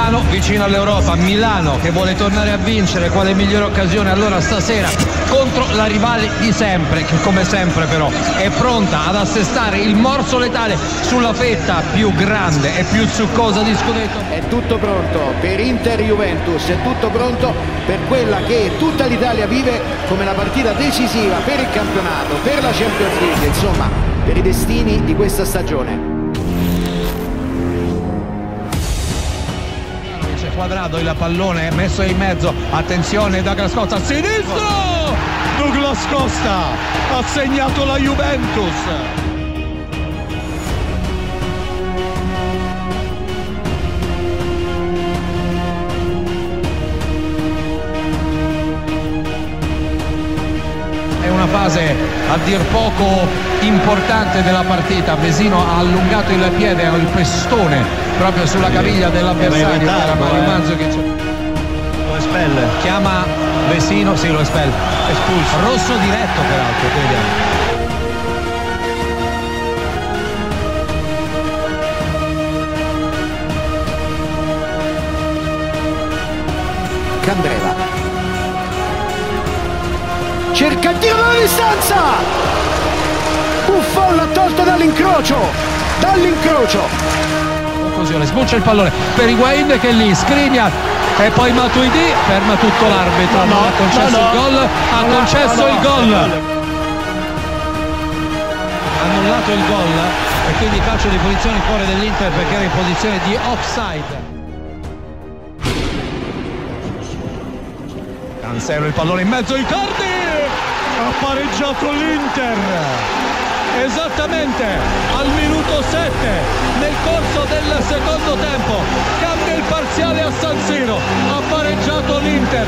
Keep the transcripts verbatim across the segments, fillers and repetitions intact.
Milano vicino all'Europa, Milano che vuole tornare a vincere, quale migliore occasione allora stasera contro la rivale di sempre, che come sempre però è pronta ad assestare il morso letale sulla fetta più grande e più succosa di scudetto. È tutto pronto per Inter Juventus, è tutto pronto per quella che tutta l'Italia vive come la partita decisiva per il campionato, per la Champions League, insomma per i destini di questa stagione. Quadrado, il pallone messo in mezzo, attenzione Douglas Costa a sinistro, Douglas Costa ha segnato la Juventus. È una fase a dir poco importante della partita. Vesino ha allungato il piede, ha il pestone proprio sulla caviglia dell'avversario. Era Mario Manzo che lo espelle, chiama Vesino, sì lo espelle, espulso, rosso diretto peraltro, vediamo. Candreva cerca il tiro dalla distanza, Buffon l'ha tolto dall'incrocio, dall'incrocio. Conclusione, sbuccia il pallone per Higuain che lì Skriniar e poi Matuidi, ferma tutto l'arbitro, no, non ha concesso no, no. il gol, ha no, concesso no, il gol, no. annullato il gol e quindi calcio di punizione in cuore dell'Inter perché era in posizione di offside. Cancelo, il pallone in mezzo, Icardi ha pareggiato l'Inter esattamente al minuto sette nel corso del secondo tempo, cambia il parziale a San Siro, ha pareggiato l'Inter.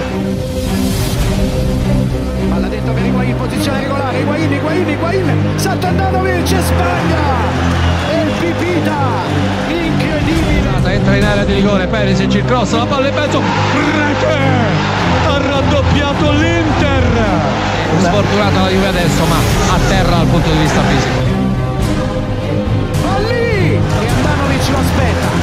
Palla dentro per Higuain in posizione regolare, Higuain, Higuain, Higuain, salta Andanovic e sbaglia, e il Pipita, incredibile. Entra in area di rigore, Perisic, il cross, la palla in mezzo, rete, ha raddoppiato l'Inter. Sfortunata la Juve adesso, ma a terra dal punto di vista fisico. Va lì! E Andanovic lo aspetta.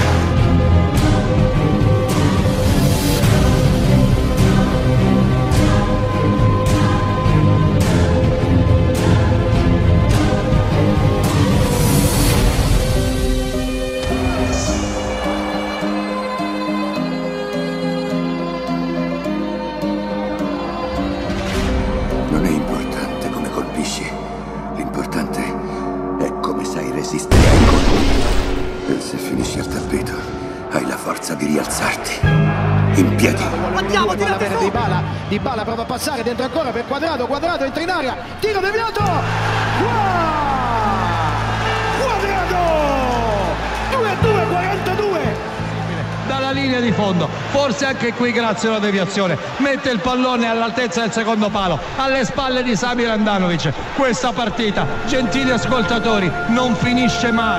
Non è importante come colpisci, l'importante è come sai resistere ai colpi. E se finisci al tappeto, hai la forza di rialzarti. In piedi. Andiamo, tirate su! Dybala, Dybala prova a passare dentro ancora per Quadrado, Quadrado entra in area, tiro deviato! Wow! Quadrado! due a due, quarantadue! Dalla linea di fondo, forse anche qui grazie alla deviazione, mette il pallone all'altezza del secondo palo, alle spalle di Samir Handanovic. Questa partita, gentili ascoltatori, non finisce mai.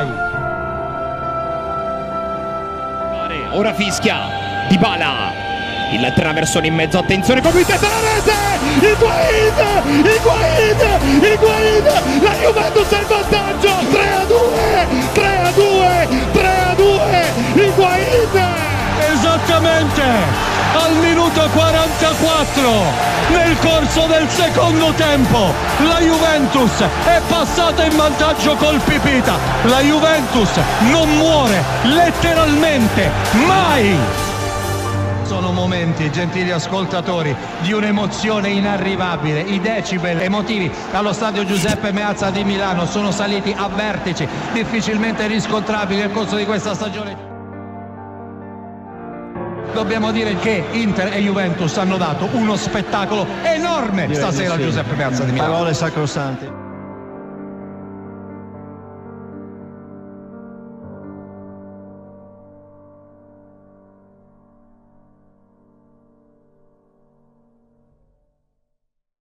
Ora fischia Dybala, il traversone in mezzo, attenzione, colpo di testa alla rete, Higuain, Higuain, Higuain, la Juventus è in vantaggio, tre a due, tre a due, tre a due, Higuain. Esattamente al minuto quarantaquattro nel corso del secondo tempo la Juventus è passata in vantaggio col Pipita. La Juventus non muore letteralmente mai. Sono momenti, gentili ascoltatori, di un'emozione inarrivabile. I decibel emotivi allo stadio Giuseppe Meazza di Milano sono saliti a vertici difficilmente riscontrabili nel corso di questa stagione. Dobbiamo dire che Inter e Juventus hanno dato uno spettacolo enorme stasera a Giuseppe Meazza di Milano. Parole sacrosante.